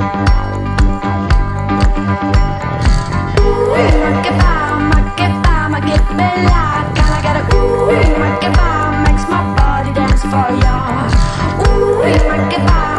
Makes my body dance for ya. Ooh, make it